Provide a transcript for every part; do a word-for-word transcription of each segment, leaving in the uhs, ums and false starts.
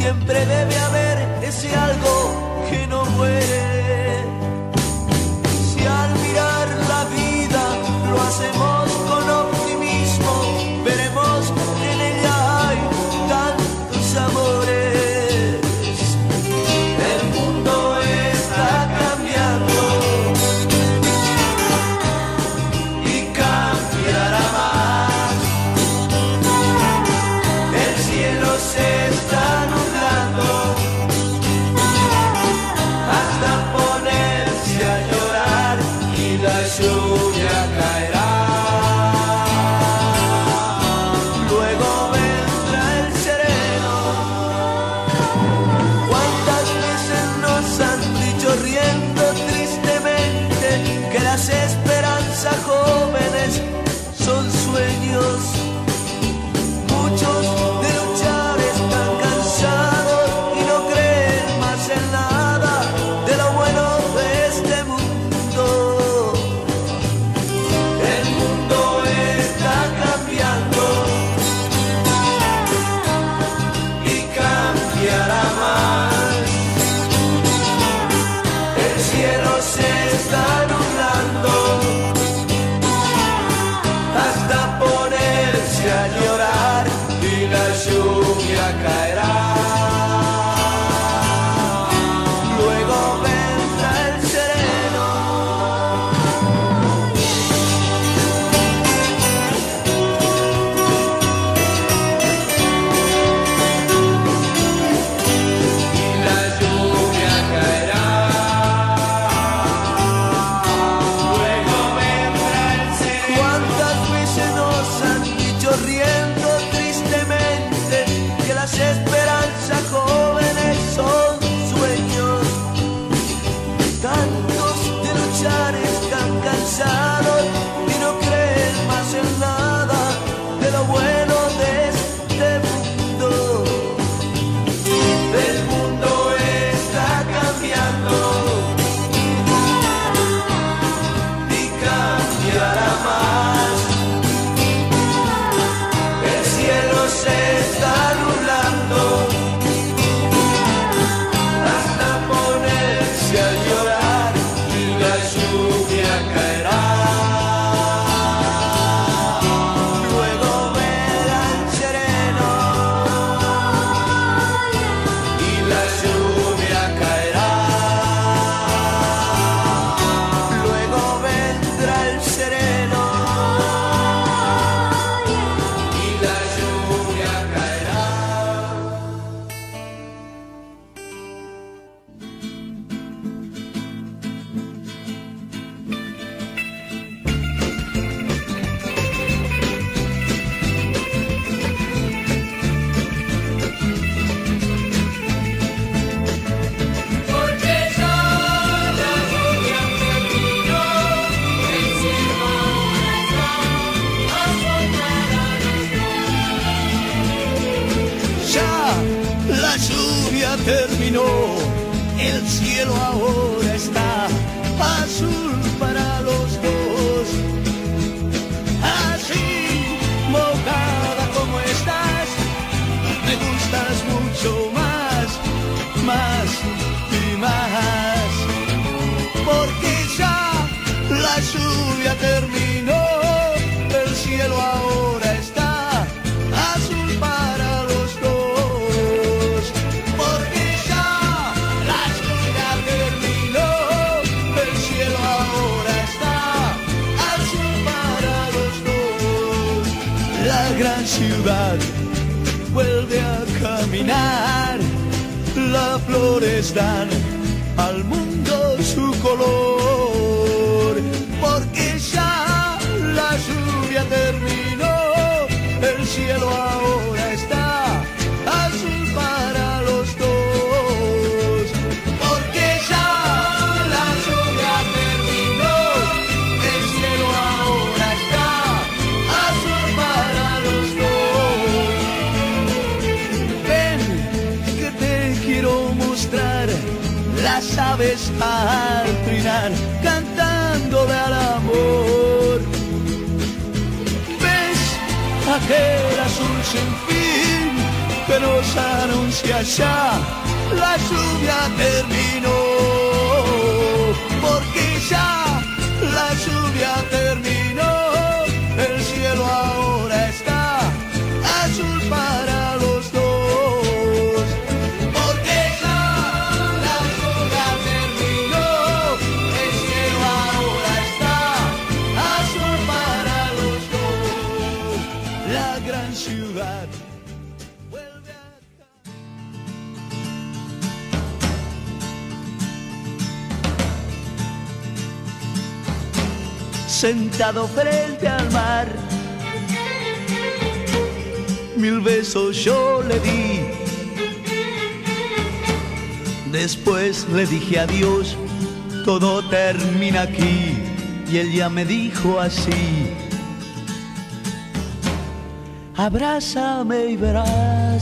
siempre debe haber ese algo que no muere. Si al mirar la vida lo hacemos con optimismo, veremos que en ella hay tantos amores. El mundo está cambiando y cambiará más. El cielo se está nublando hasta ponerse a llorar y la lluvia caerá. Luego vendrá el sereno. ¿Cuántas veces nos han dicho riendo tristemente que las esperanzas jóvenes son sueños? Muchos de luchar están cansados y no creen más en nada de lo bueno de este mundo. El mundo está cambiando y cambiará más. El cielo se está nublando hasta ponerse a llorar y la lluvia caerá. Luego vendrá el sereno. Y la lluvia caerá. Luego vendrá el sereno. ¿Cuántas veces nos han dicho riendo tristemente que las esperanzas jóvenes son sueños? Tantos de luchar están cansados y no creen más en nada de lo bueno de este mundo. El mundo está cambiando y cambiará más. El cielo se está nublando hasta ponerse a llorar y la lluvia caerá. Luego verá el sereno y la lluvia caerá. Luego vendrá el sereno y la lluvia caerá. Porque ya la lluvia terminó, el cielo ahora está azul para los dos. Ya la lluvia terminó, el cielo ahora está azul para los dos. Así, mojada como estás, me gustas mucho más, más y más. Porque ya la lluvia terminó, el cielo ahora está azul para los dos. Porque ya la lluvia terminó, el cielo ahora está azul para los dos. La gran ciudad vuelve a caminar, las flores dan al mundo su color. Porque ya la lluvia terminó, el cielo ahora está azul para los dos. Porque ya la lluvia terminó, el cielo ahora está azul para los dos. Ven que te quiero mostrar las aves al trinar, cantándole al amor. ¿Ves aquel azul sin fin que nos anuncia ya la lluvia terminó, porque ya la lluvia terminó, el cielo ahora está azul para los dos, porque ya la lluvia terminó, el cielo ahora está azul para los dos, la gran ciudad. Sentado frente al mar, mil besos yo le di. Después le dije adiós, todo termina aquí. Y él ya me dijo así: abrázame y verás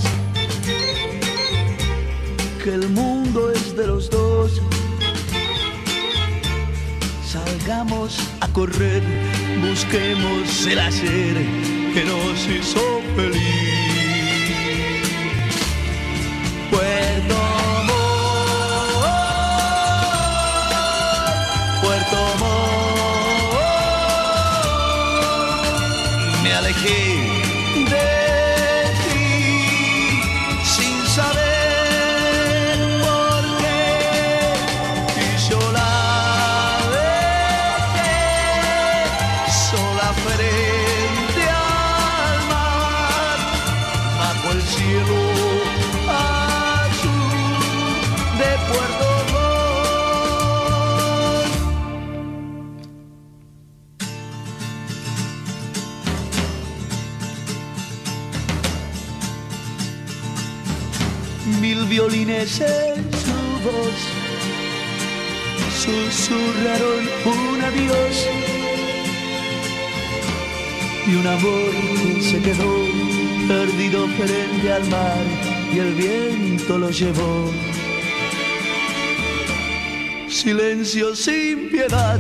que el mundo es de los dos. Salgamos a correr, busquemos el hacer que nos hizo feliz. Puerto Montt, Puerto Montt, me alejé de ti sin saber por qué, y yo la frente al mar, bajo el cielo azul de Puerto Montt. Mil violines en su voz susurraron un adiós, y un amor que se quedó perdido frente al mar, y el viento lo llevó. Silencio sin piedad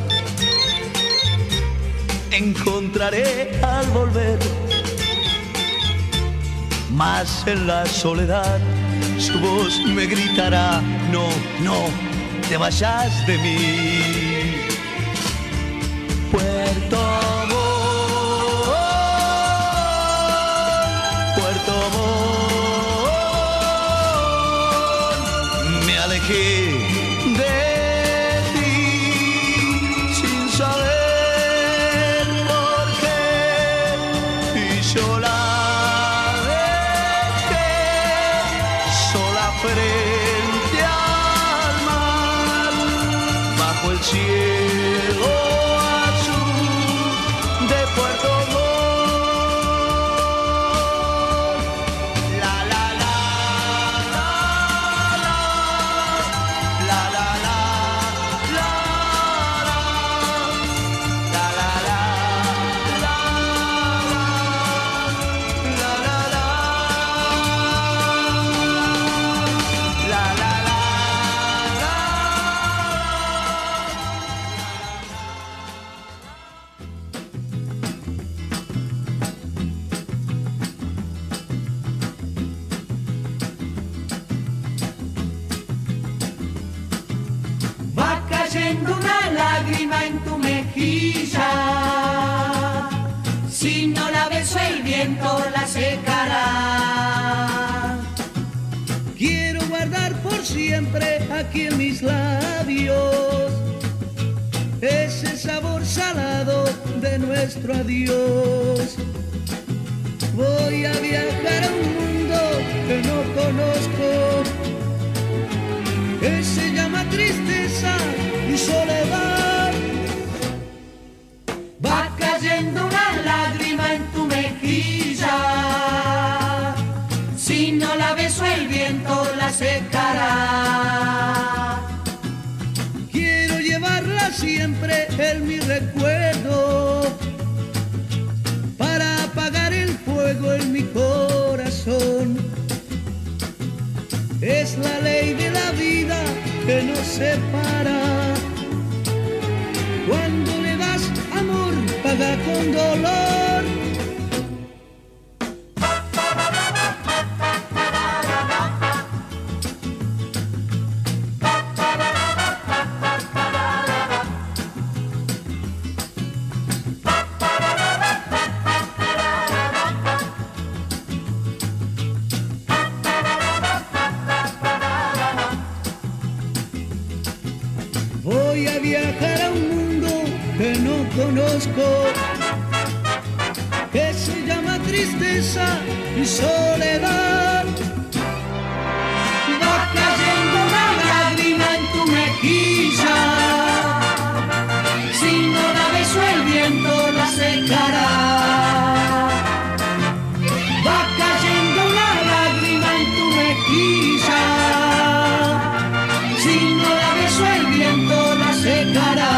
encontraré al volver, mas en la soledad su voz me gritará: no, no te vayas de mí. Puerto de ti sin saber por qué, y yo la dejé sola frente al mar, bajo el cielo azul de Puerto Montt. Cayendo una lágrima en tu mejilla, si no la beso el viento la secará. Quiero guardar por siempre aquí en mis labios ese sabor salado de nuestro adiós. Voy a viajar a un mundo que no conozco, que se llama tristeza y soledad. Va cayendo una lágrima en tu mejilla, si no la beso el viento la secará. Quiero llevarla siempre en mi recuerdo, para apagar el fuego en mi corazón. Es la ley de la vida que nos separa. Cuando le das amor, paga con dolor. que no conozco, que se llama tristeza y soledad. Va cayendo una lágrima en tu mejilla, si no la beso el viento la secará. Va cayendo una lágrima en tu mejilla, si no la beso el viento la secará.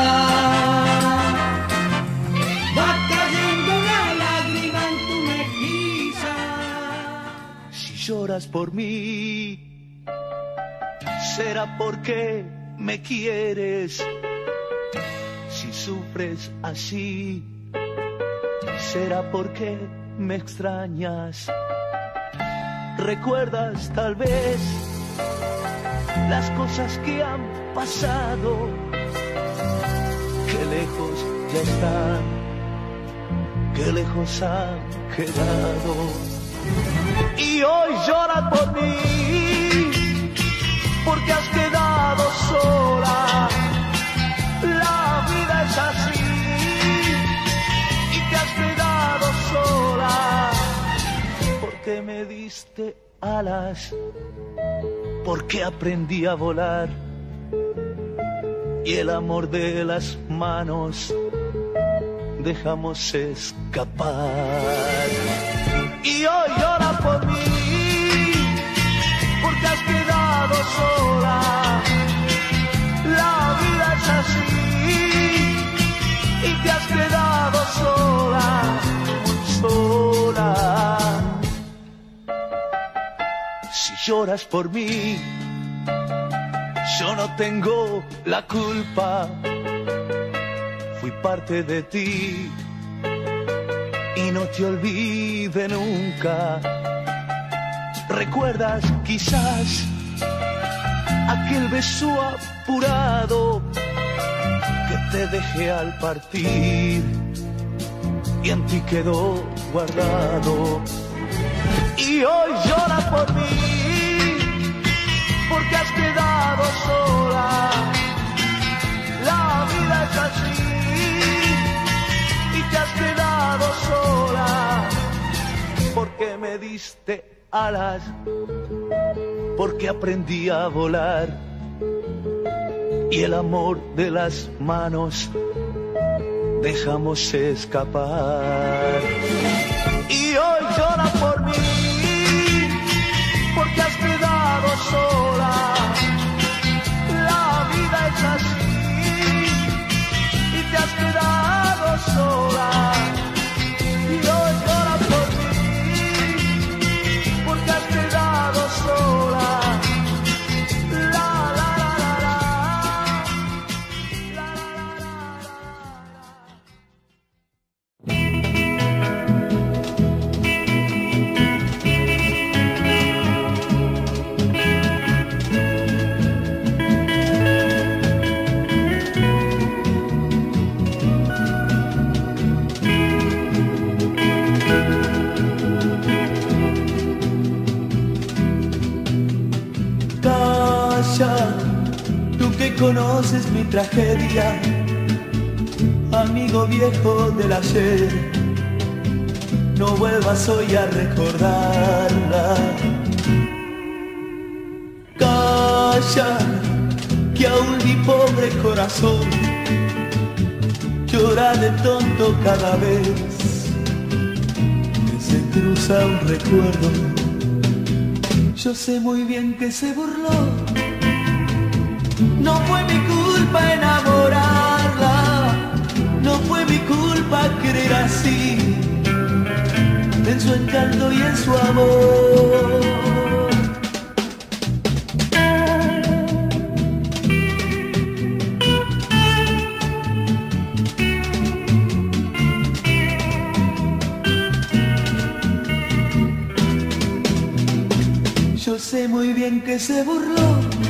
Va cayendo una lágrima en tu mejilla. Si lloras por mí, será porque me quieres. Si sufres así, será porque me extrañas. Recuerdas tal vez las cosas que han pasado, que lejos ya están, que lejos han quedado. Y hoy lloras por mí, porque has quedado sola. La vida es así, y te has quedado sola, porque me diste alas, porque aprendí a volar, y el amor de las manos dejamos escapar. Y hoy llora por mí, porque has quedado sola. La vida es así, y te has quedado sola, muy sola. Si lloras por mí, yo no tengo la culpa. Fui parte de ti y no te olvide nunca. ¿Recuerdas quizás aquel beso apurado que te dejé al partir y en ti quedó guardado? Y hoy llora por mí, porque has quedado sola. La vida es así, y te has quedado sola, porque me diste alas, porque aprendí a volar, y el amor de las manos dejamos escapar. Y hoy llora por mí, porque has quedado sola. La vida es así, y te has quedado sola. Y hoy llora por mí, porque has quedado sola. La, la, la, la, la. La, la, tú que conoces mi tragedia, amigo viejo del ayer, no vuelvas hoy a recordarla. Calla, que aún mi pobre corazón llora de tonto cada vez que se cruza un recuerdo. Yo sé muy bien que se burló. No fue mi culpa enamorarla, no fue mi culpa querer así, en su encanto y en su amor. Yo sé muy bien que se burló.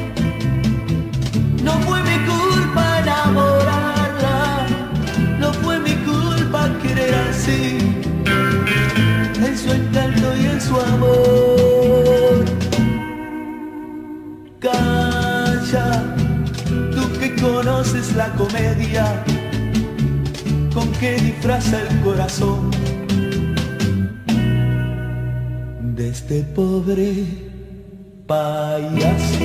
No fue mi culpa enamorarla, no fue mi culpa querer así, en su encanto y en su amor. Calla, tú que conoces la comedia, que disfraza el corazón de este pobre payaso.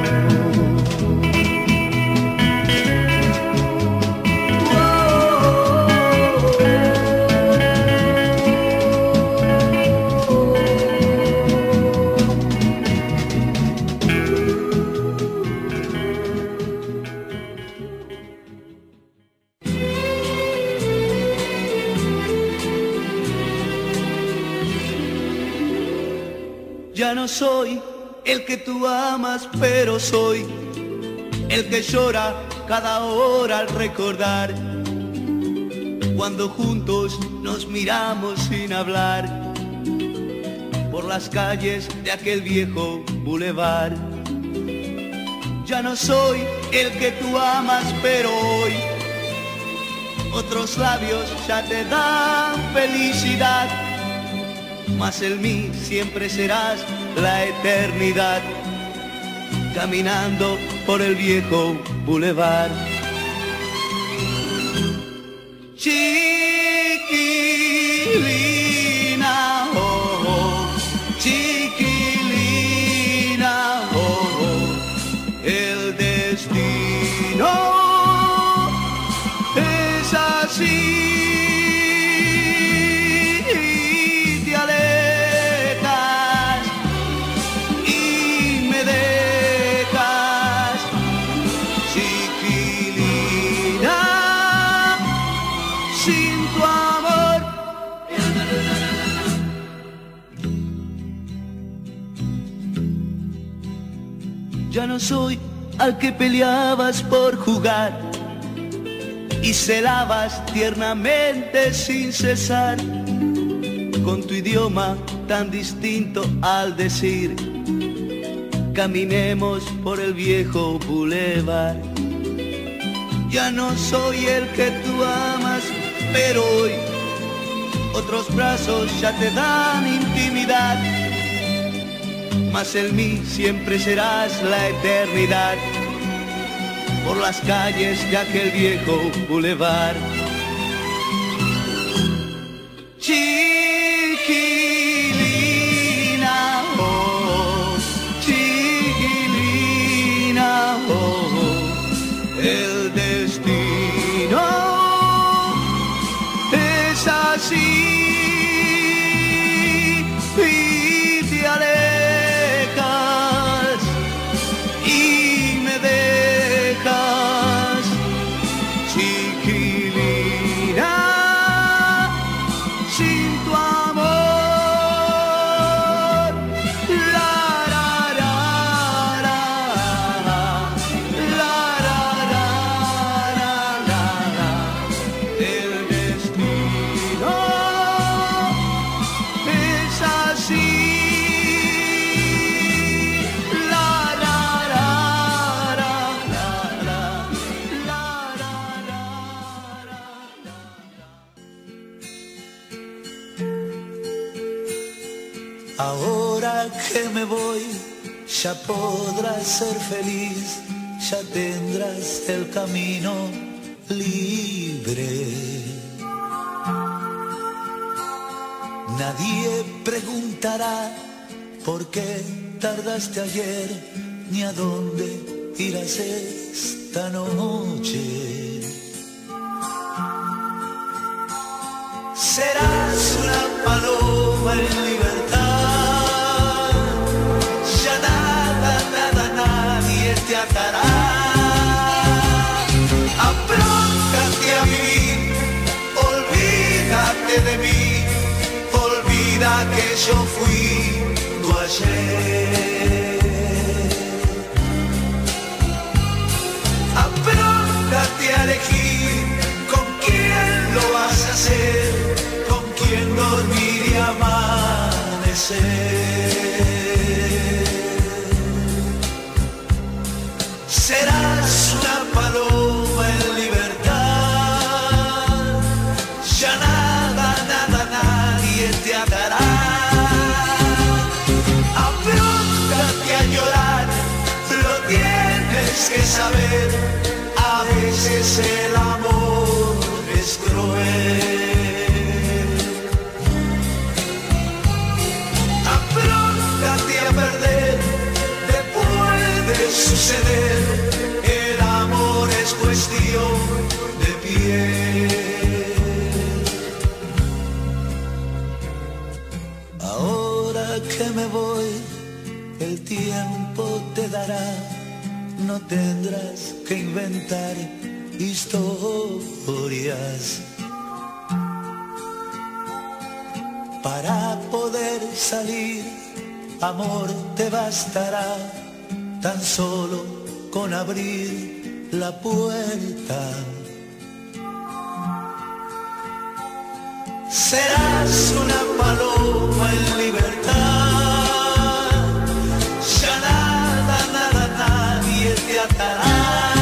Ya no soy el que tú amas, pero soy el que llora cada hora al recordar cuando juntos nos miramos sin hablar por las calles de aquel viejo bulevar. Ya no soy el que tú amas, pero hoy otros labios ya te dan felicidad, mas en mí siempre serás la eternidad, caminando por el viejo bulevar. Chiquilina, oh, oh, chiquilina, oh, oh, el destino es así. Ya no soy al que peleabas por jugar y celabas tiernamente sin cesar, con tu idioma tan distinto al decir caminemos por el viejo bulevar. Ya no soy el que tú amas, pero hoy otros brazos ya te dan intimidad, mas en mí siempre serás la eternidad, por las calles de aquel viejo bulevar. Chiquilina, oh, chiquilina, oh, el destino es así. Y te alejas y me dejas, chiquilina, sin tu amor. La, la, la, la, la, la, la, la, la, el destino es así. Ahora que me voy, ya podrás ser feliz, ya tendrás el camino libre. Nadie preguntará por qué tardaste ayer, ni a dónde irás esta noche. Serás una paloma en libertad, ya nada, nada, nadie te atará. Apróntate a vivir, olvídate de mí, olvida que yo fui tu ayer. Apróntate a elegir con quién lo vas a hacer, con quién dormir y amanecer. Serás una paloma en libertad, ya nada, nada, nadie te atará. Apróntate a llorar, lo tienes que saber, a veces el amor es cruel. que inventar historias. Para poder salir, amor, te bastará tan solo con abrir la puerta. Serás una paloma en libertad, ya nada, nada, nadie te atará.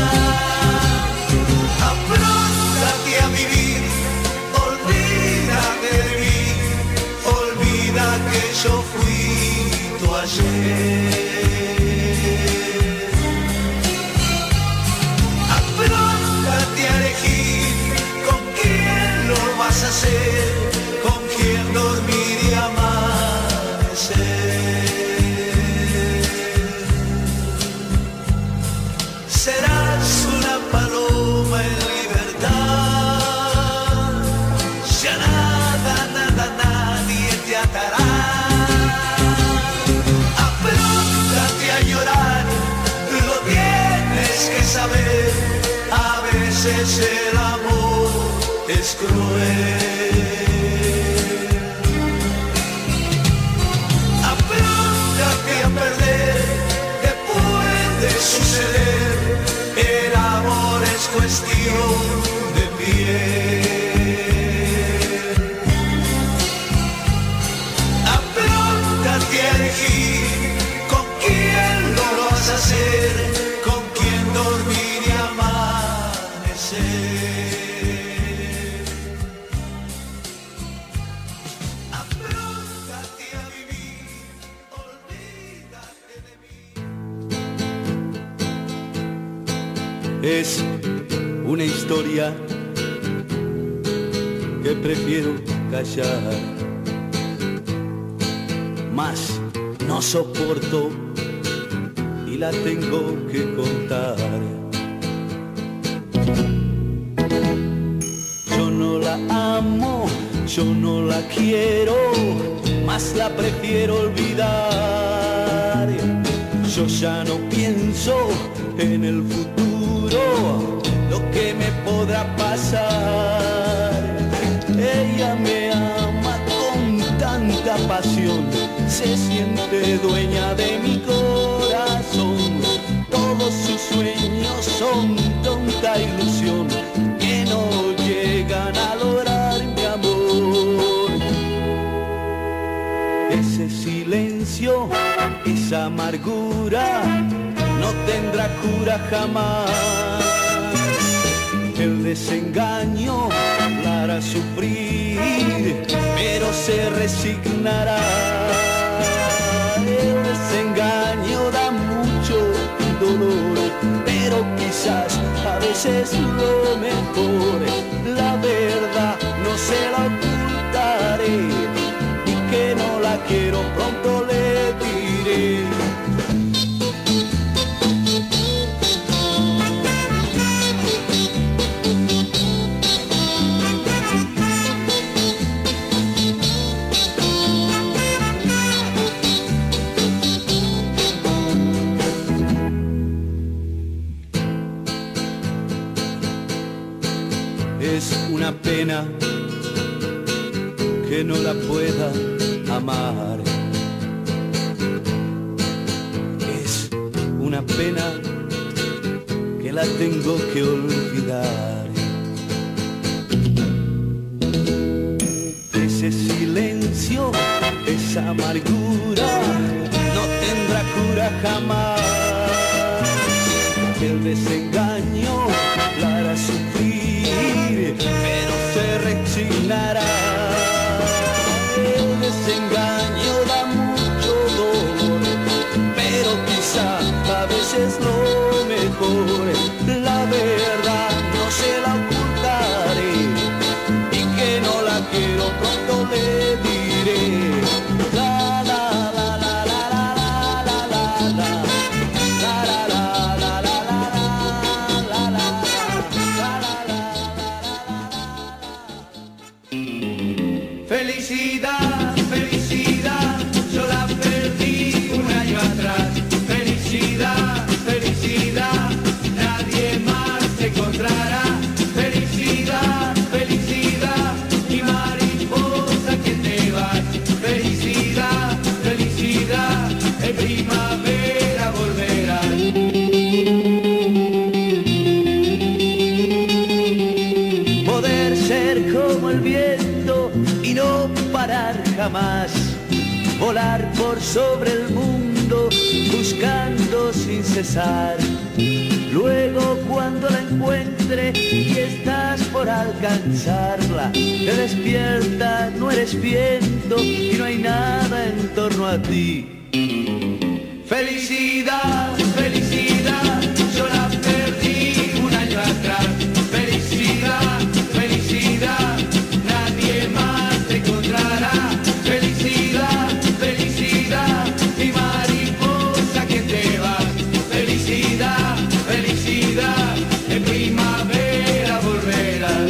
Apróntate a vivir, olvídate de mí, olvida que yo fui tu ayer. Apróntate a elegir con quién lo vas a hacer, con quién dormir y amanecer. Serás una paloma en libertad, ya nada, nada, nadie te atará. Apróntate a llorar, lo tienes que saber, a veces el amor es cruel. Apróntate a perder, te puede suceder, el amor es cuestión de piel. Apróntate a elegir con quién lo vas a hacer, con quién dormir y amanecer. Apróntate a vivir, olvídate de mí. Es una historia que prefiero callar, mas no soporto y la tengo que contar. Yo no la amo, yo no la quiero, mas la prefiero olvidar. Yo ya no pienso en el futuro, lo que me podrá pasar. Ella me ama con tanta pasión, se siente dueña de mi corazón. Todos sus sueños son tonta ilusión, que no llegan a lograr mi amor. Ese silencio, esa amargura, no tendrá cura jamás. El desengaño la hará sufrir, pero se resignará. El desengaño da mucho dolor, pero quizás a veces lo mejor. La verdad no se la ocultaré, y que no la quiero pronto le diré. Es una pena que no la pueda amar. Es una pena que la tengo que olvidar. Ese silencio, esa amargura, no tendrá cura jamás. El desengaño la hará sufrir, pero se resignará. El desengaño da mucho dolor, pero quizá a veces lo mejor. La verdad no se la ocultaré, y que no la quiero pronto le diré. La la la la la la la la la la la la la la la la la. Felicidad, felicidad, yo la perdí un año atrás. Felicidad, felicidad, nadie el viento y no parar jamás. Volar por sobre el mundo buscando sin cesar. Luego cuando la encuentre y estás por alcanzarla, te despierta, no eres viento y no hay nada en torno a ti. Felicidad, felicidad, yo la perdí un año atrás. Felicidad, felicidad, nadie más te encontrará. Felicidad, felicidad, mi mariposa que te vas. Felicidad, felicidad, en primavera volverás.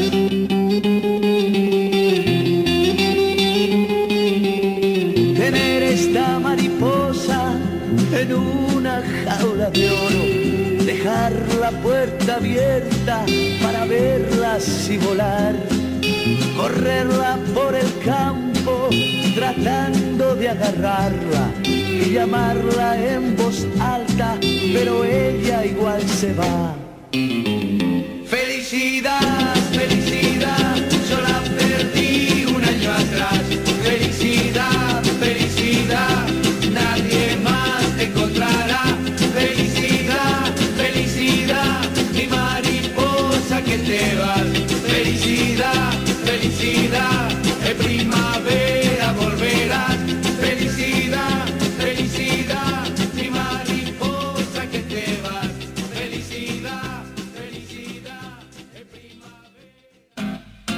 Tener esta mariposa en una jaula de oro, dejar la puerta abierta para verlas y volar, correrla por el campo tratando de agarrarla y llamarla en voz alta, pero ella igual se va. Felicidad, felicidad, yo la perdí un año atrás. Felicidad, felicidad, nadie más te encontrará. Felicidad, felicidad, mi mariposa que te vas. Felicidad, felicidad, en primavera volverás. Felicidad, felicidad, mi mariposa que te vas. Felicidad, felicidad, en primavera.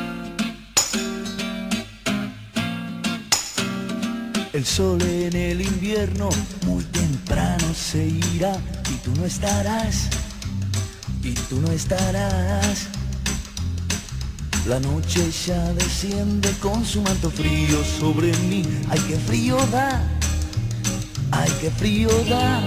El sol en el invierno muy temprano se irá y tú no estarás, y tú no estarás. La noche ya desciende con su manto frío sobre mí. Ay, qué frío da, ay, qué frío da.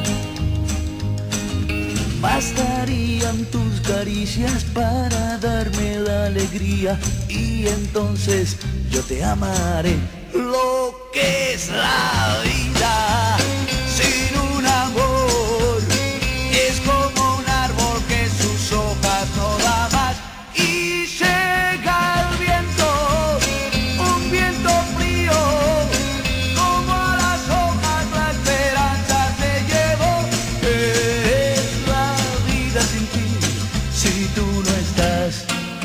Bastarían tus caricias para darme la alegría y entonces yo te amaré. Lo que es la vida sin un amor es como un árbol que sus hojas no da más y llega el viento, un viento frío, como a las hojas la esperanza se llevó. ¿Qué es la vida sin ti si tú no estás?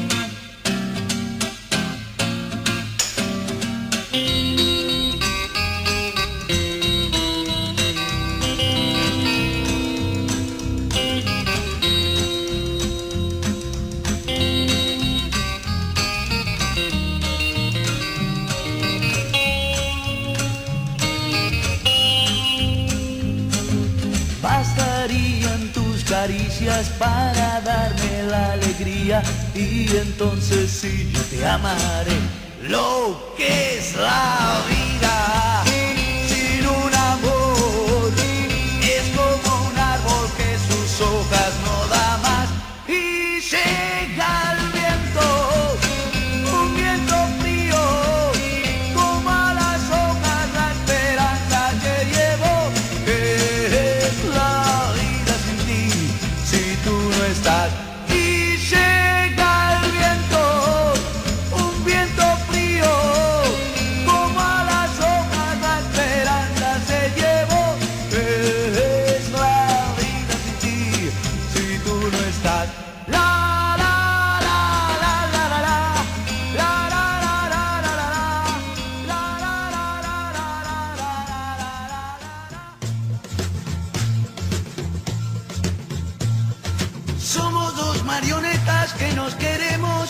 Bastarían tus caricias para darme la alegría y entonces sí yo te amaré. Lo que es la vida sin un amor es como un árbol que sus hojas no da más y llega el viento, un viento frío, como a las hojas la esperanza que llevo. ¿Qué es la vida sin ti si tú no estás? Y llega el viento, un viento frío, como a las hojas la esperanza se llevó. ¿Qué es la vida sin ti si tú no estás? La la la la la la la la la la la la la la la la. Somos dos marionetas que nos queremos,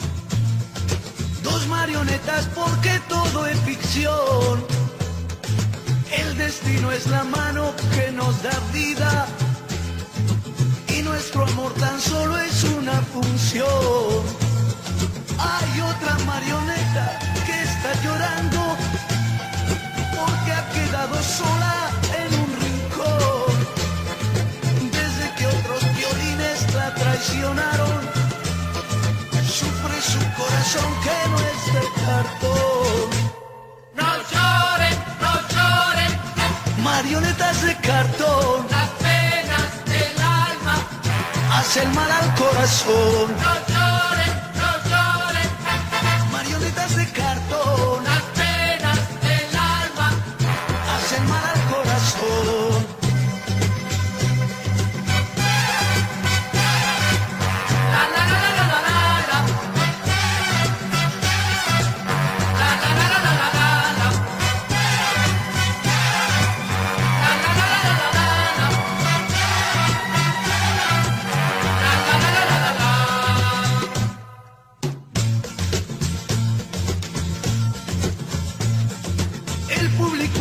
dos marionetas porque todo es ficción. El destino es la mano que nos da vida y nuestro amor tan solo es una función. Hay otra marioneta que está llorando porque ha quedado sola en un rincón. Desde que otros violines la traicionaron, sufre su corazón que no es de cartón. No lloren, no lloren, Marionetas de cartón las penas del alma. hacen mal al corazón. No lloren, no lloren, Marionetas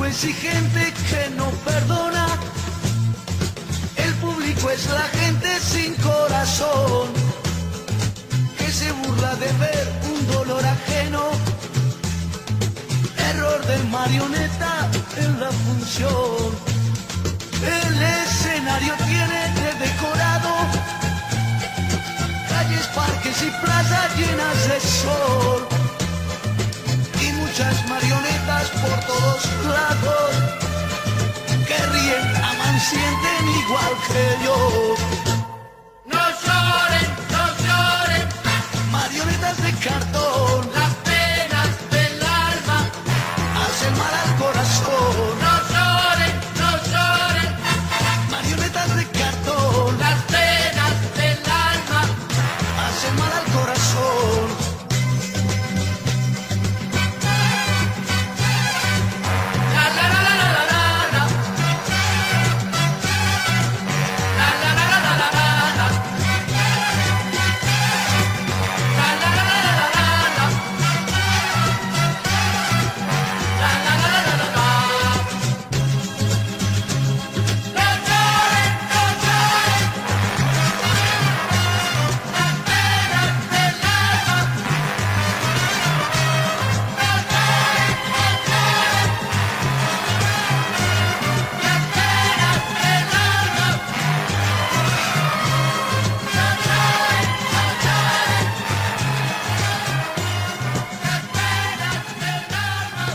público exigente que no perdona. El público es la gente sin corazón, que se burla de ver un dolor ajeno. Error de marioneta en la función. El escenario tiene de decorado calles, parques y plazas llenas de sol, y muchas marionetas por todos lados que ríen, aman, sienten igual que yo. No lloren, no lloren, Marionetas de cartón, las penas del alma. hacen mal al corazón. No lloren, no lloren, Marionetas de cartón, las penas del alma. hacen mal al corazón. La la la la la la la. La la la la la la la. La la la la la la la. La la la la la la la. No lloren, no lloren, las penas del alma. No lloren, no lloren, las penas del alma. No lloren, no lloren, las penas del alma.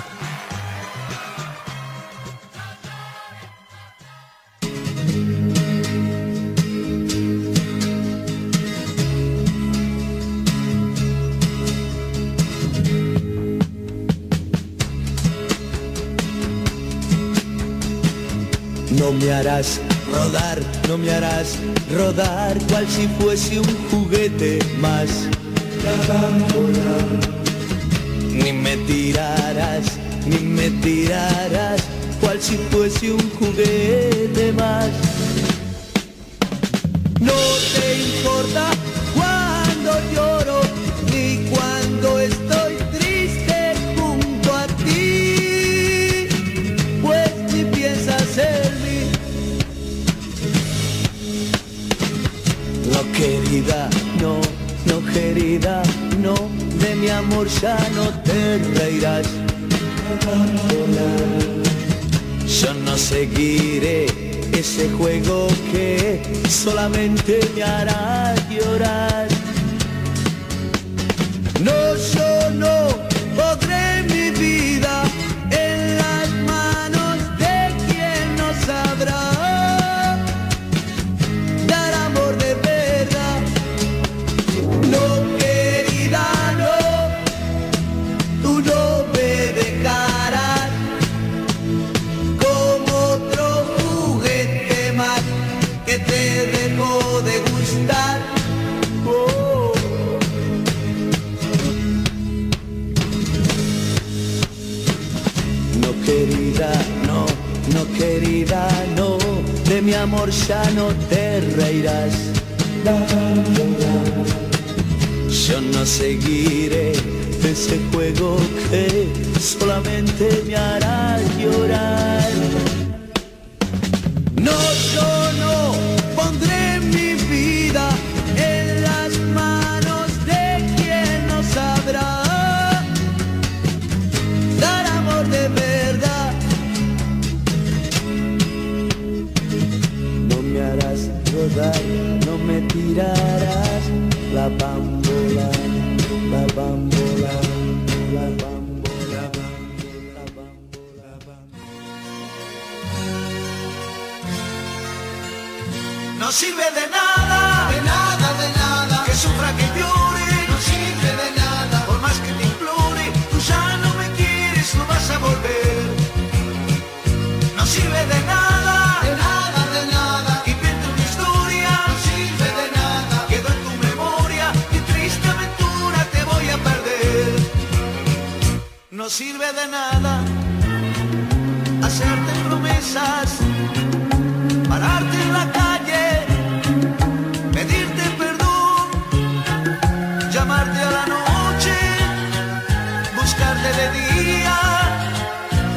No me harás rodar, no me harás rodar, cual si fuese un juguete más. Ni me tirarás, ni me tirarás, cual si fuese un juguete más. No te importa cuando lloro, ni cuando estoy triste junto a ti, pues ni piensas en mí. No, querida, no, no, querida, no, de mi amor ya no te reirás. Yo no seguiré ese juego que solamente me hará llorar. No, yo no podré mi vida en las manos de quien no sabrá dar amor de verdad. No, querida, no, tú no me dejarás como otro juguete más que te dejó de gustar. Oh. No, querida, no, no, querida, no, de mi amor ya no te reirás. Yo no seguiré ese juego que solamente me hará llorar. No, yo no pondré mi vida en las manos de quien no sabrá dar amor de verdad. No me harás rodar, no me tirarás la bambola, la bambola, la bambola, la bambola, la bambola. No sirve de nada, de nada, de nada, que sufra, que llore, no sirve de nada. Por más que te implore, tú ya no me quieres, no vas a volver. No sirve de nada, de nada, de nada, inventa una historia, no sirve de nada. Quedó en tu memoria, mi triste aventura te voy a perder. No sirve de nada hacerte promesas, pararte en la calle, pedirte perdón, llamarte a la noche, buscarte de día. Tú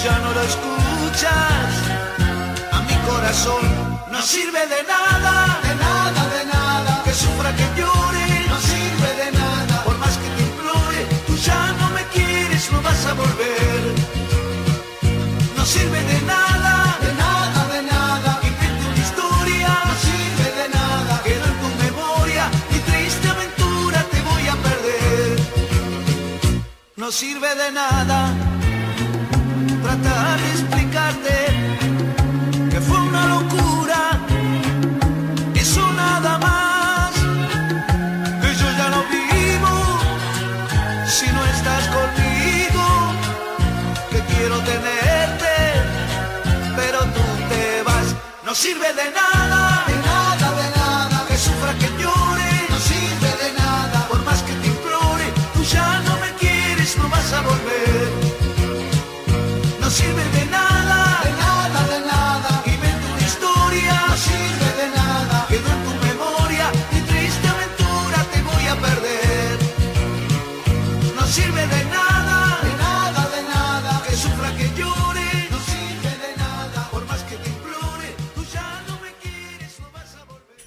ya no lo escuchas. A mi corazón no sirve de nada, de nada, de nada. Que sufra, que llore, no sirve de nada. Por más que te implore, tú ya no me quieres, no vas a volver. No sirve de nada, de nada, de nada. Invento una historia, no sirve de nada. Quedo en tu memoria, mi triste aventura te voy a perder. No sirve de nada tratar de explicarte que fue una locura, eso nada más, que yo ya no vivo si no estás conmigo, que quiero tenerte, pero tú te vas. No sirve de nada, de nada, de nada, que sufra, que llore, no sirve de nada, por más que te implore, tú ya no me quieres, no vas a volver. No sirve de nada, de nada, de nada. Invento una historia, no sirve de nada. Quedo en tu memoria, mi triste aventura te voy a perder. No sirve de nada, de nada, de nada. Que sufra, que llore, no sirve de nada. Por más que te implore, tú ya no me quieres, no vas a volver.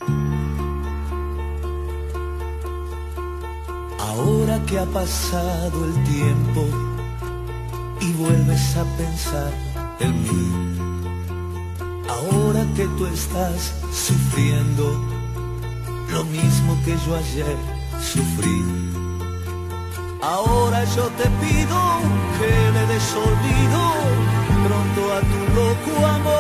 Ahora que ha pasado el tiempo y vuelves a pensar en mí, ahora que tú estás sufriendo lo mismo que yo ayer sufrí, ahora yo te pido que le des olvido pronto a tu loco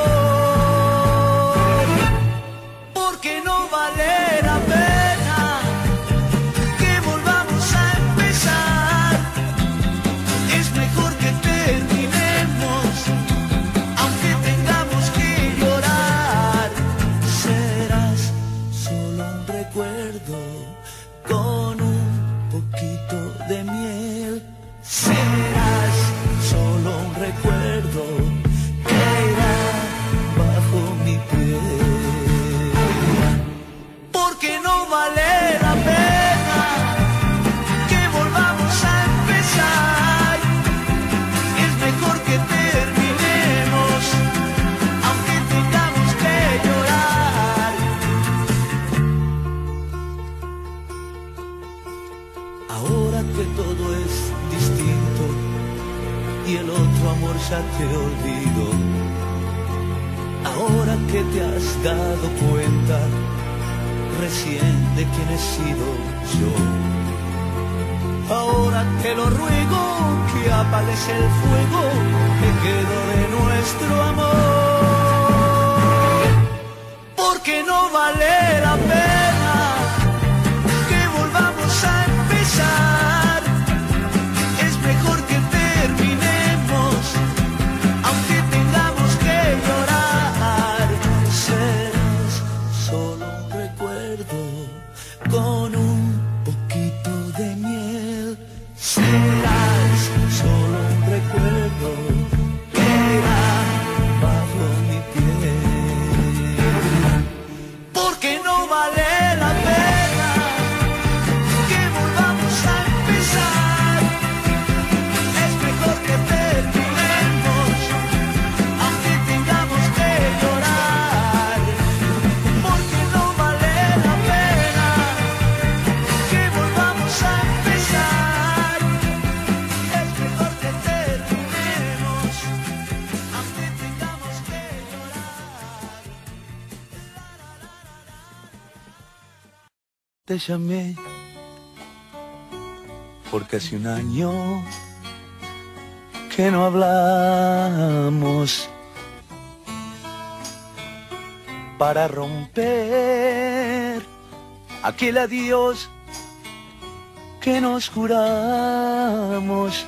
amor, porque no vale la pena que volvamos a empezar. Es mejor que terminemos, aunque tengamos que llorar. Serás solo un recuerdo con un poquito de miel. Serás solo un recuerdo que irá bajo mi piel, porque no vale la pena que volvamos a empezar. Es mejor que terminemos, aunque tengamos que llorar. Ahora que todo es distinto y el otro amor ya te olvido, ahora que te has dado cuenta recién de quién he sido yo, ahora te lo ruego que apagues el fuego que quedó de nuestro amor, porque no vale la pena que volvamos a empezar. Es mejor que terminemos, aunque tengamos que llorar. Serás solo un recuerdo con un poquito de miel. Serás solo un recuerdo que irá bajo mi piel, porque no vale la pena que volvamos a empezar. Es mejor que terminemos, aunque tengamos que llorar, porque no vale la pena que volvamos a empezar. Es mejor que terminemos, aunque tengamos que llorar. Te llamé porque hace un año que no hablamos, para romper aquel adiós que nos juramos.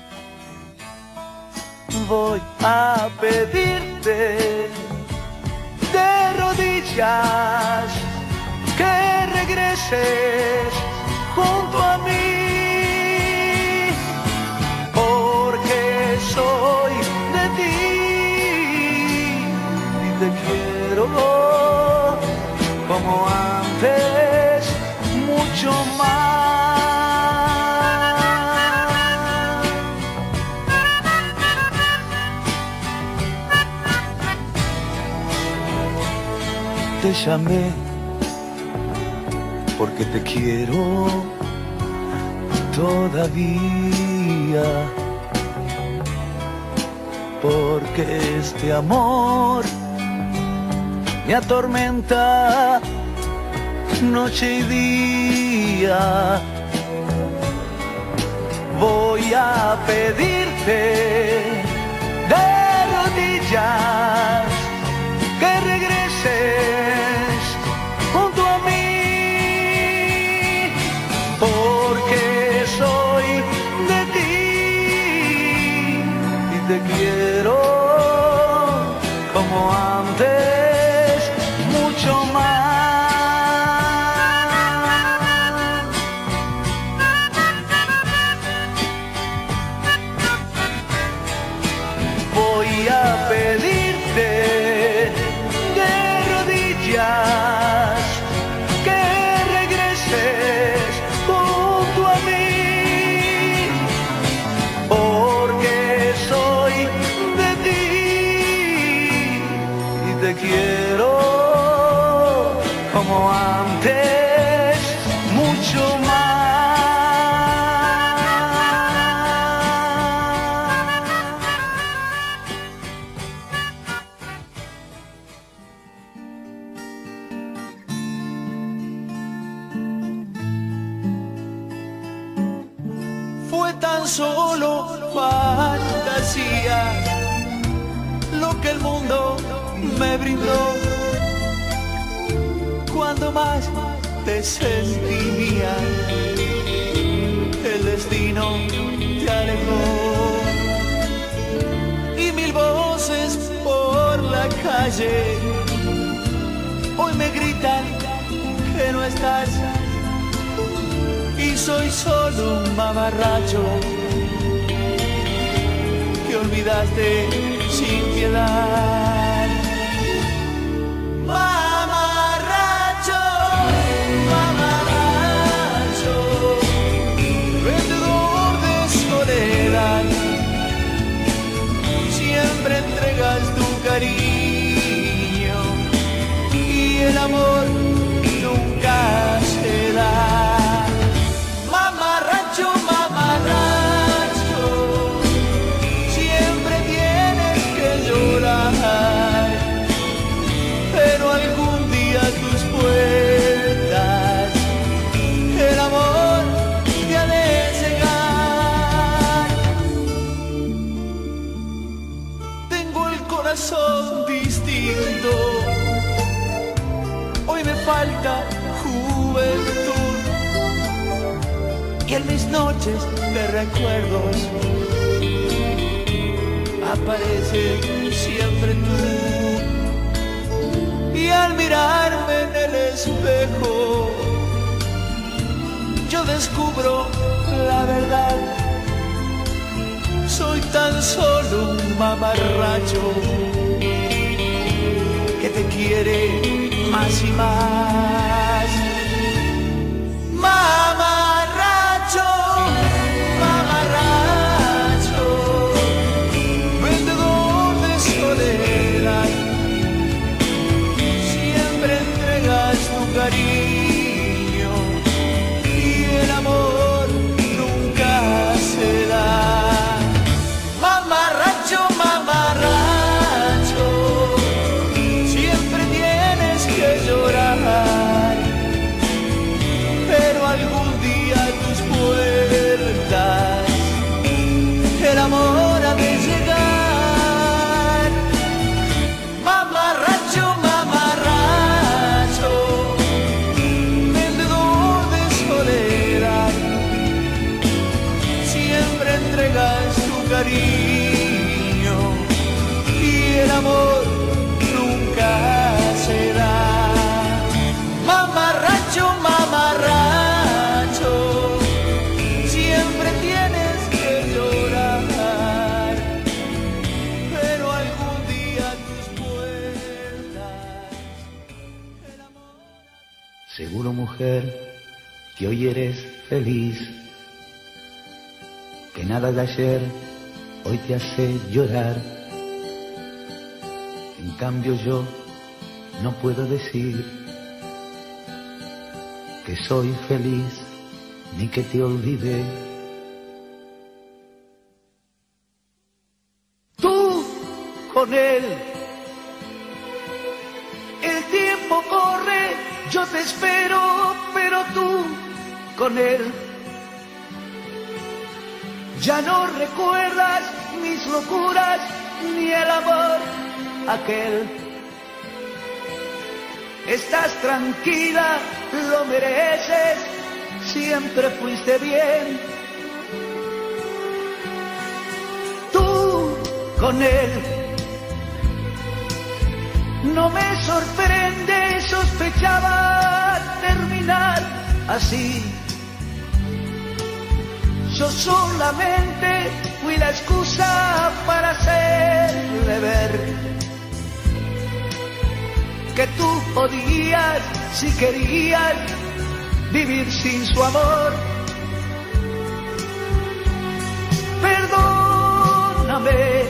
Voy a pedirte de rodillas que regreses junto a mí, porque soy de ti y te quiero como antes, mucho más. te llamé porque te quiero todavía, porque este amor me atormenta noche y día. Voy a pedirte de rodillas que regreses junto a mí, porque soy de ti y te quiero como antes, mucho más. Voy a pedirte de rodillas que regreses junto a mí, porque soy de ti y te quiero como antes, mucho más. Fue tan solo fantasía lo que el mundo me brindó cuando más te sentí mía. El destino te alejó y mil voces por la calle hoy me gritan que no estás. Y soy solo un mamarracho que olvidaste sin piedad. Mamarracho, mamarracho, vendedor de soledad, siempre entregas tu cariño y el amor nunca se da. Mamarracho, mamarracho, siempre tienes que llorar, pero algún día a tus puertas el amor te ha de llegar. Tengo el corazón distinto, hoy me falta juventud y en mis noches de recuerdos aparece siempre tú. Y al mirarme en el espejo yo descubro la verdad. Soy tan solo un mamarracho que te quiere más y más. Mamarracho, mamarracho, vendedor de soledad, siempre entregas tu cariño y el amor nunca se da. Mamarracho, mamarracho, siempre tienes que llorar, pero algún día a tus puertas el amor ha de llegar. Mamarracho, mamarracho, vendedor de soledad, siempre entregas tu cariño y el amor nunca se da. Mamarracho, mamarracho, siempre tienes que llorar, pero algún día a tus puertas el amor. Seguro, mujer, que hoy eres feliz, que nada de ayer hoy te hace llorar. En cambio yo no puedo decir que soy feliz ni que te olvidé. Tú con él, el tiempo corre, yo te espero, pero tú con él ya no recuerdas mis locuras ni el amor aquel. Estás tranquila, lo mereces, siempre fuiste bien. Tú con él, no me sorprende, sospechaba terminar así. Yo solamente fui la excusa para hacerle ver que tú podías, si querías, vivir sin su amor. Perdóname,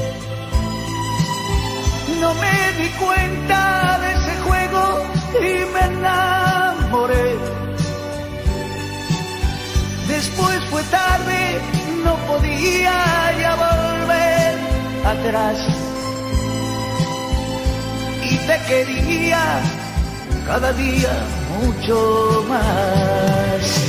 no me di cuenta de ese juego y me enamoré. Después fue tarde, no podía ya volver atrás. Y te quería cada día mucho más.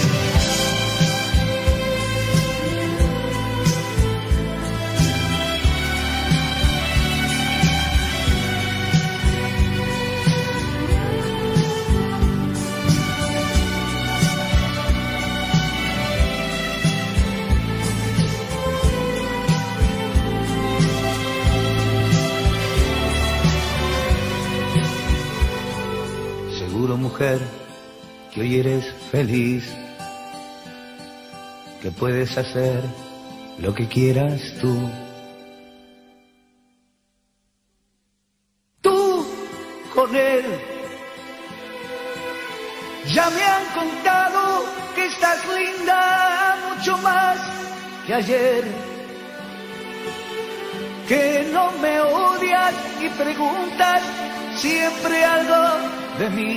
Mujer, que hoy eres feliz, que puedes hacer lo que quieras tú. Tú con él, ya me han contado que estás linda mucho más que ayer, que no me odias y preguntas siempre algo de mí.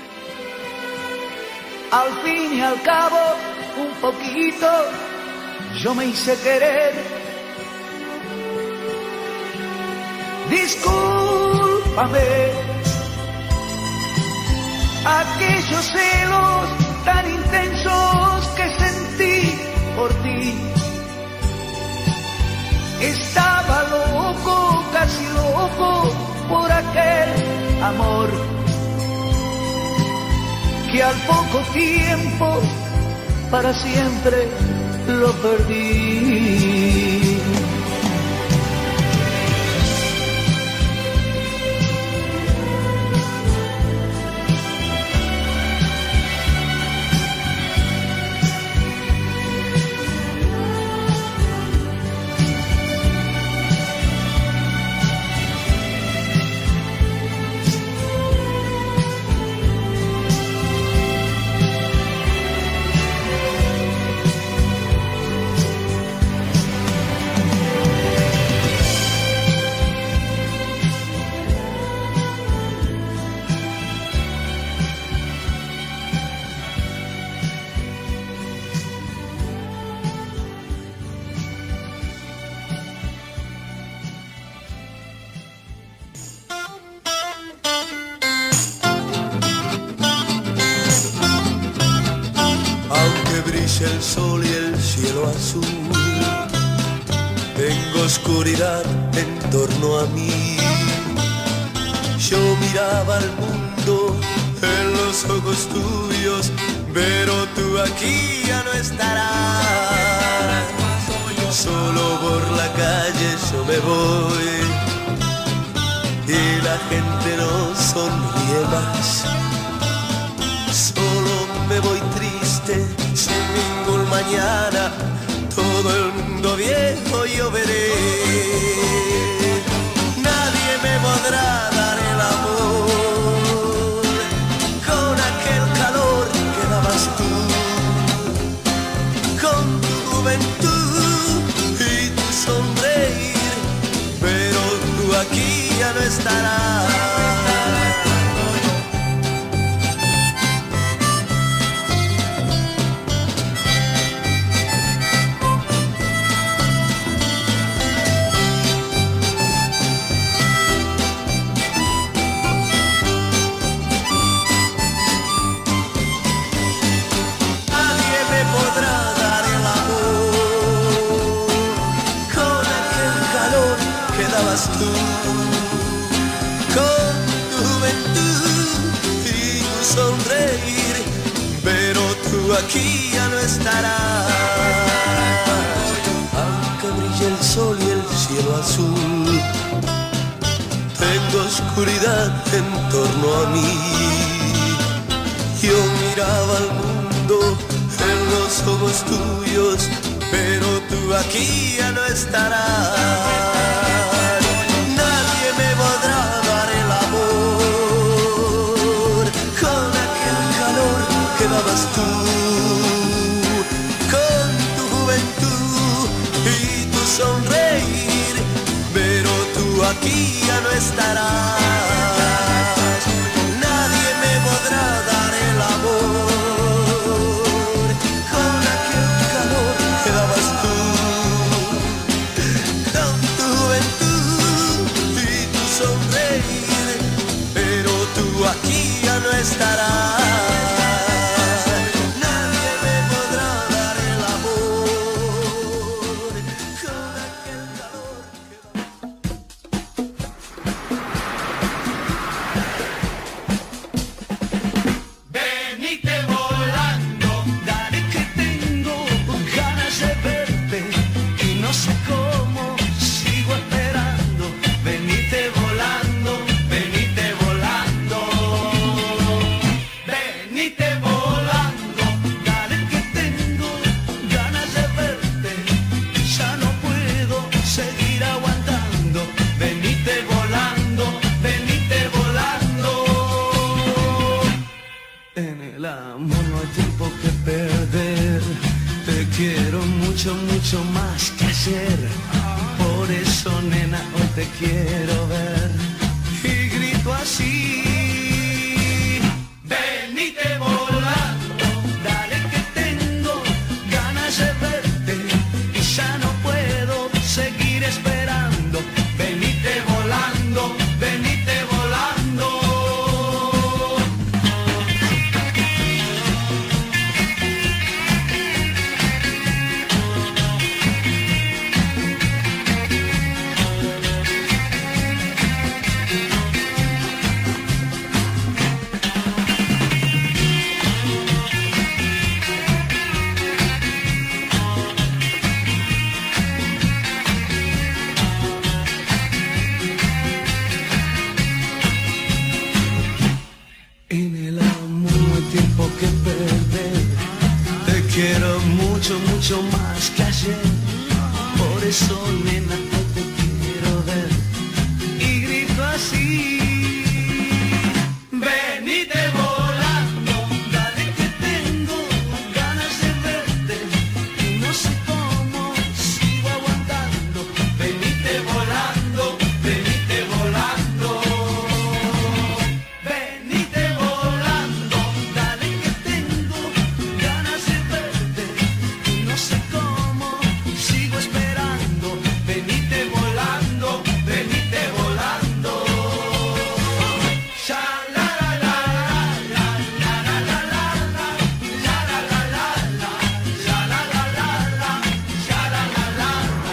Al fin y al cabo, un poquito, yo me hice querer. Discúlpame, aquellos celos tan intensos que sentí por ti. Estaba loco, casi loco, por aquel amor que al poco tiempo para siempre lo perdí. El sol y el cielo azul, tengo oscuridad en torno a mí. Yo miraba al mundo en los ojos tuyos, pero tú aquí ya no estarás. Solo por la calle yo me voy y la gente no sonríe más. Solo me voy triste, sin ningún mañana, todo el mundo viejo yo veré. Nadie me podrá dar el amor con aquel calor que dabas tú, con tu juventud y tu sonreír, pero tú aquí ya no estarás. quedabas tú con tu juventud y tu sonreír, pero tú aquí ya no estarás. Aunque brille el sol y el cielo azul, tengo oscuridad en torno a mí. Yo miraba al mundo en los ojos tuyos, pero tú aquí ya no estarás. Nadie me podrá dar el amor con aquel calor que dabas tú, con tu juventud y tu sonreír, pero tú aquí ya no estarás. Nadie me podrá dar el amor con aquel calor que dabas tú, con tu juventud y tu sonreír, pero tú aquí ya no estarás. Nadie me podrá dar el amor con aquel calor que Venite volando, dale que tengo ganas de verte y no sé cómo sigo esperando. Venite volando, venite volando, venite volando, dale que tengo ganas de verte, ya no puedo seguir aguantando. Venite volando, venite volando. En el amor no hay tiempo que perder, te quiero mucho, mucho más que ayer. Por eso, nena, hoy te quiero ver y grito así. Venite volando, dale que tengo ganas de verte y ya no puedo seguir esperando. Venite volando, venite volando. En el amor no hay tiempo que perder, te quiero mucho, mucho más que ayer. Por eso, nena, hoy te quiero ver y grito así. Venite volando, dale que tengo ganas de verte y no sé cómo sigo aguantando. Venite volando, venite volando, venite volando, dale que tengo ganas de verte y no sé cómo sigo esperando. Venite volando, venite volando. Sha la la la la la la la la la la la la la la sha la la la la sha la la la.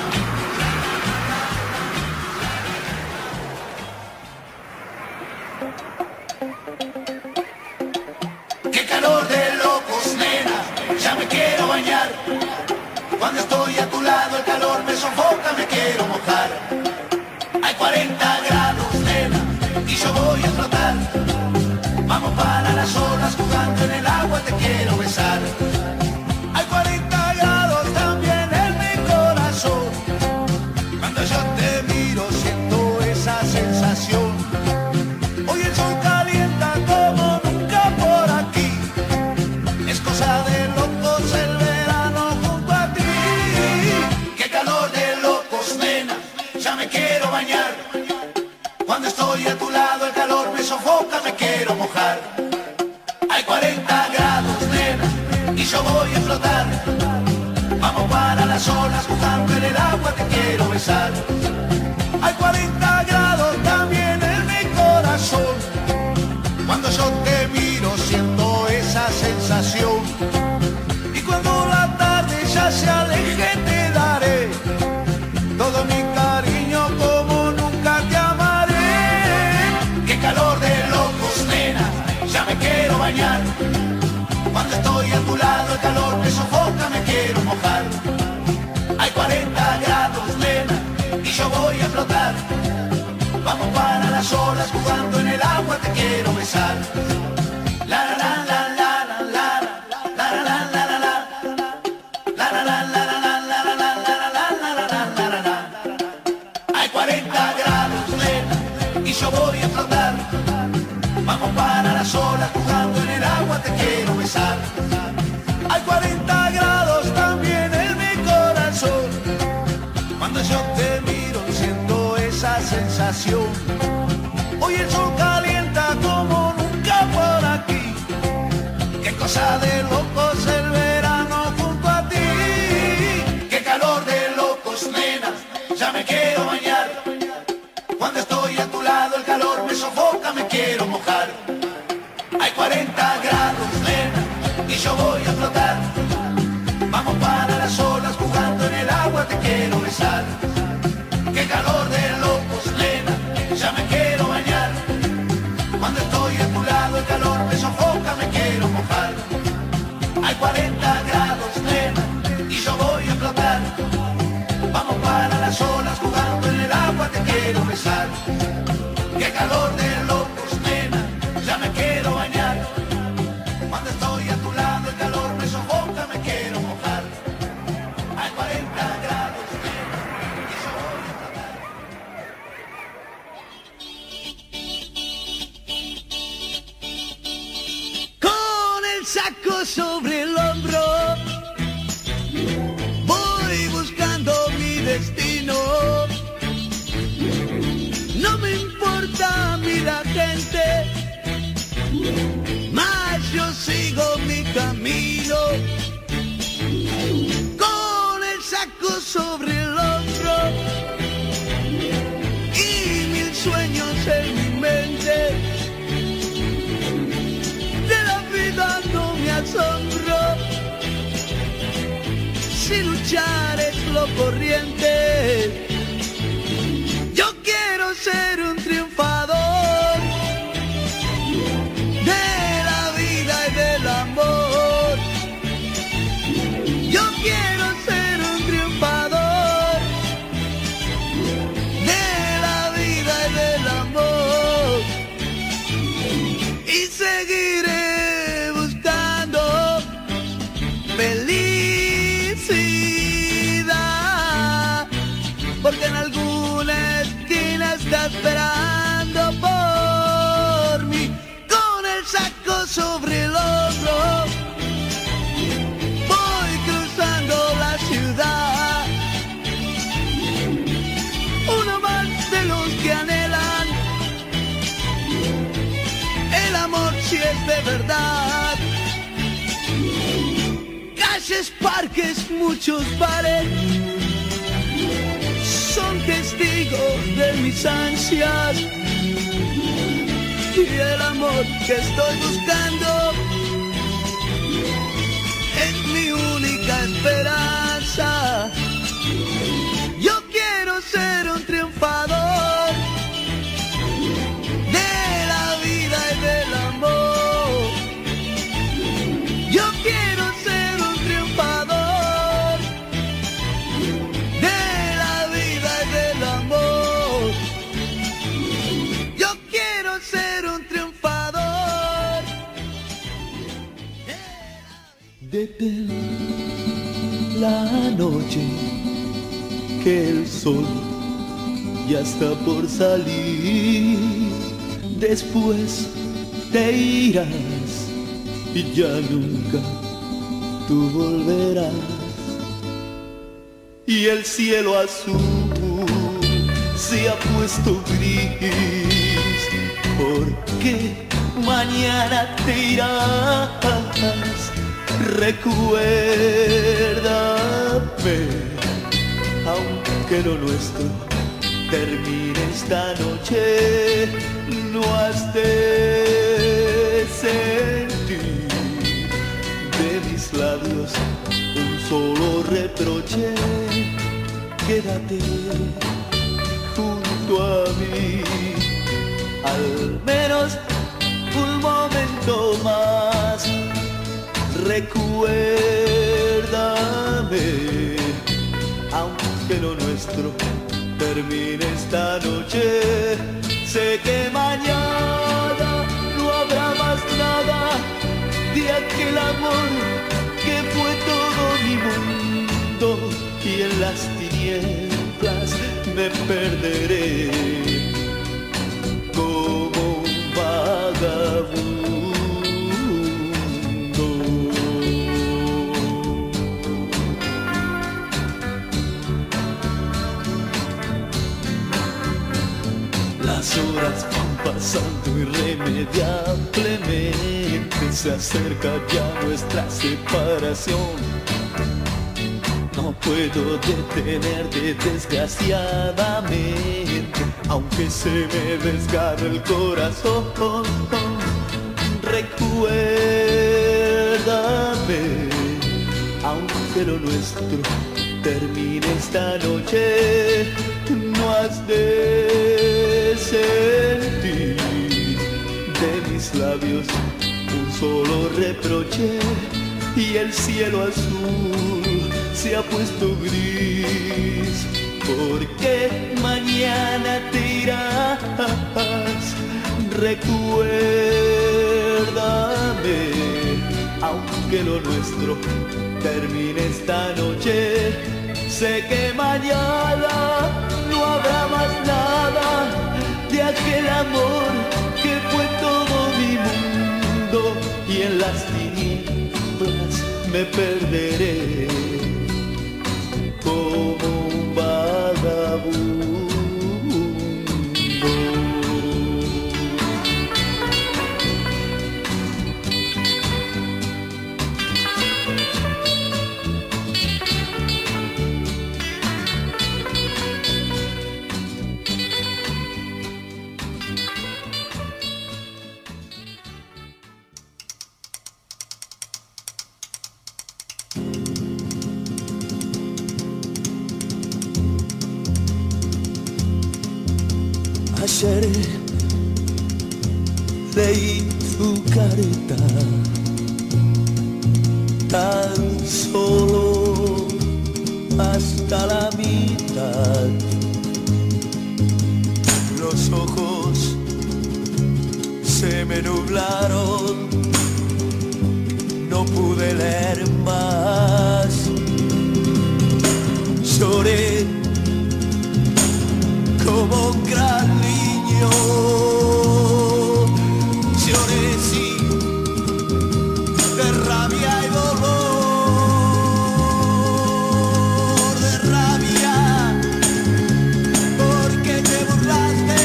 Qué calor de locos, nena, ya me quiero bañar. Cuando estoy a tu lado el calor me sofoca, me quiero mojar. Hay cuarenta grados, nena, y yo voy a flotar. Vamos para las olas jugando en el agua, te quiero besar. Hay cuarenta grados también en mi corazón. Cuando yo te miro siento esa sensación. Hoy el sol calienta como nunca por aquí. Es cosa de locos el verano junto a ti. Qué calor de locos, nena, ya me quiero bañar. Cuando estoy a tu lado el calor me sofoca, me quiero mojar. Hay cuarenta grados, nena, y yo voy a flotar. Vamos para las olas jugando en el agua, te quiero besar. Hay cuarenta grados también en mi corazón. Cuando yo te miro siento esa sensación. Y cuando la tarde ya se aleje te daré todo mi cariño como nunca yo voy a flotar. Vamos para las olas, jugando en el agua, te quiero besar. La la la la la la la la la la la la la la la la la. Hay cuarenta grados, nena, y yo voy a flotar. Vamos para las olas, jugando en el agua, te quiero besar. Hay cuarenta grados también en mi corazón. Cuando yo te miro siento esa sensación. Hoy el sol calienta como nunca por aquí. Qué cosa de locos el verano junto a ti. Qué calor de locos, nena, ya me quiero bañar. Cuando estoy a tu lado el calor me sofoca, me quiero mojar. Hay cuarenta grados, nena, y yo voy a flotar. Vamos para las olas, jugando en el agua, te quiero besar. Qué calor de locos, nena, ya me quiero bañar. Cuando estoy a tu lado el calor me sofoca, me quiero mojar. Hay cuarenta grados, nena, y yo voy a flotar. Vamos para las olas, jugando en el agua, te quiero besar. Qué calor de locos, nena, ya me quiero bañar. Cuando estoy a tu lado el calor me sofoca, me quiero mojar. Hay cuarenta grados, nena, y yo voy a flotar. Con el saco sobre el hombro voy buscando mi destino. No me importa a mí la gente, mas yo sigo mi camino. Con el saco sobre el hombro y mil sueños en mi mente. De la vida no me asombro, si luchar es lo corriente. Yo quiero ser un triunfador de la vida y del amor. Yo quiero ser un triunfador de la vida y del amor. Y seguiré buscando felicidad, porque en alguna esquina está esperando por mí. Con el saco sobre el hombro voy cruzando la ciudad. Uno más de los que anhelan el amor, si es de verdad. Calles, parques, muchos bares son testigos de mis ansias, y el amor que estoy buscando es mi única esperanza. Yo quiero ser un triunfador de la vida y del amor. Yo quiero ser un triunfador de la vida y del amor. Yo quiero ser un triunfador Desde la noche que el sol ya está por salir, después te irás y ya nunca tú volverás. Y el cielo azul se ha puesto gris, porque mañana te irás. Recuérdame, aunque lo nuestro termine esta noche, no has de sentir de mis labios un solo reproche. Quédate junto a mí, al menos un momento más. Recuérdame aunque lo nuestro termine esta noche. Sé que mañana no habrá más nada de aquel amor que fue todo mi mundo, y en las tinieblas me perderé como un vagabundo. Las horas van pasando irremediablemente, se acerca ya nuestra separación. No puedo detenerte desgraciadamente, aunque se me desgarre el corazón. Recuérdame, aunque lo nuestro termine esta noche, no has de sentir de mis labios un solo reproche, y el cielo azul se ha puesto gris, porque mañana te irás. Recuérdame, aunque lo nuestro termine esta noche, sé que mañana no habrá más nada de aquel amor que fue todo mi mundo, y en las tinieblas me perderé como un vagabundo. Ayer leí tu carta tan solo hasta la mitad. Los ojos se me nublaron, no pude leer más. Lloré como un gran niño, lloré sí, de rabia y dolor, de rabia, porque te burlaste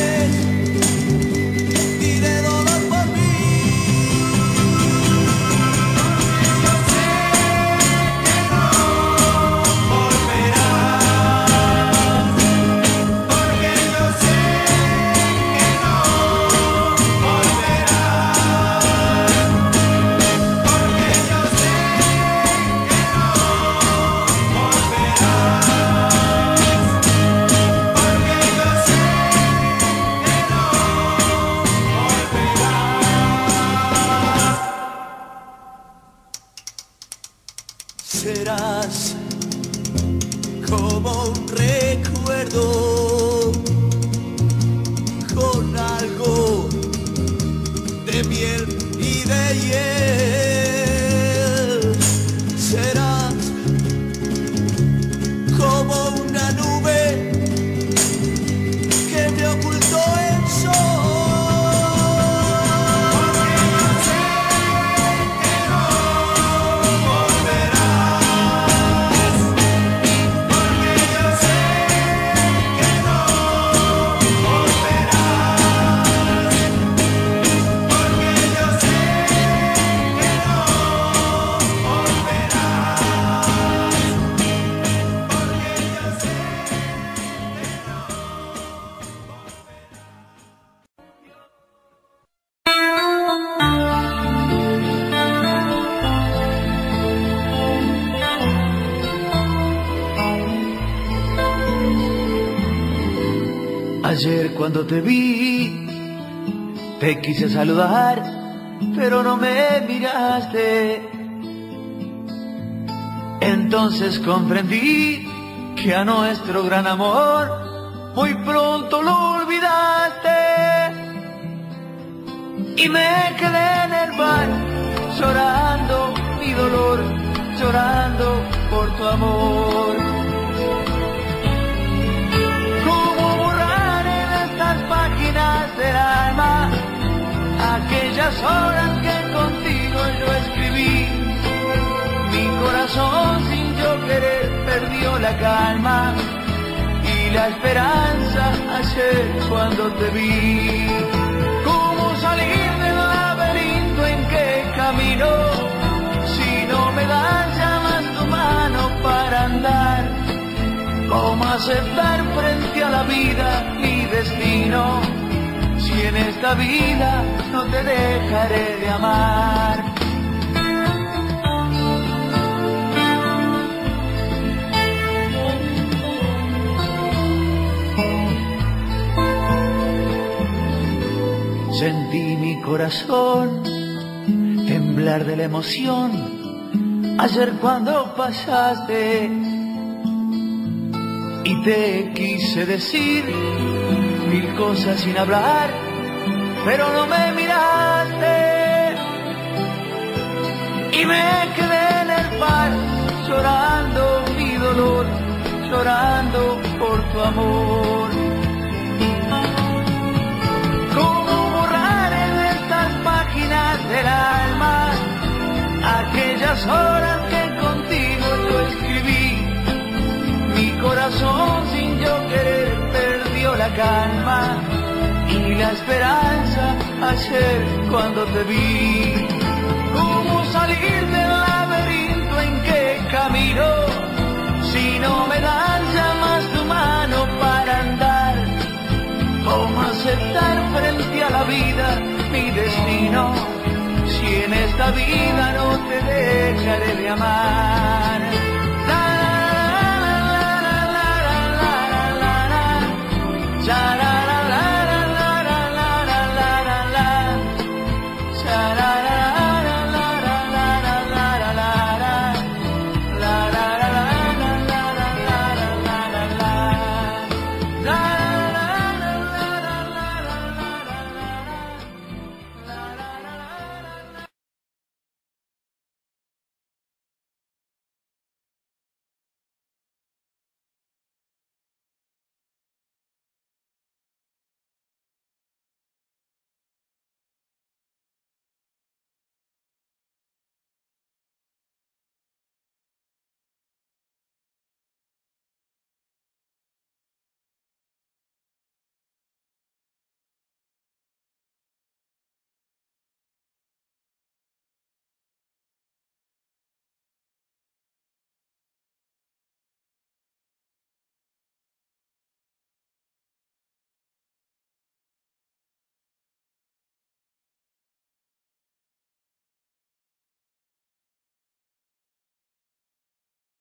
y de dolor por mí. Yo sé que no volverás, porque yo sé que no volverás, porque yo sé que no volverás. Serás como un recuerdo con algo de miel y de hiel. Serás como una nube que me ocultó el sol. Porque yo sé que no volverás, porque yo sé que no volverás, porque yo sé que no Ayer cuando te vi, te quise saludar, pero no me miraste. Entonces comprendí que a nuestro gran amor muy pronto lo olvidaste. Y me quedé en el bar llorando mi dolor, llorando por tu amor. ¿Cómo borrar en estas páginas del alma aquellas horas que contigo yo escribí? Mi corazón sin yo querer perdió la calma y la esperanza ayer cuando te vi. ¿Cómo salir del laberinto en que camino si no me das ya más tu mano para andar? ¿Cómo aceptar frente a la vida mi destino si en esta vida no te dejaré de amar? Sentí mi corazón temblar de la emoción ayer cuando pasaste y te quise decir mil cosas sin hablar, pero no me miraste y me quedé en el bar llorando mi dolor, llorando por tu amor. Del alma aquellas horas que contigo yo escribí. Mi corazón sin yo querer perdió la calma y la esperanza ayer cuando te vi. ¿Cómo salir del laberinto en que camino si no me das ya más tu mano para andar? ¿Cómo aceptar frente a la vida mi destino si en esta vida no te dejaré de amar?